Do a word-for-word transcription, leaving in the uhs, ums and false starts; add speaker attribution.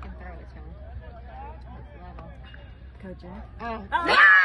Speaker 1: can throw it to him. That's level.
Speaker 2: Go, Jack.
Speaker 1: Oh.
Speaker 2: Oh.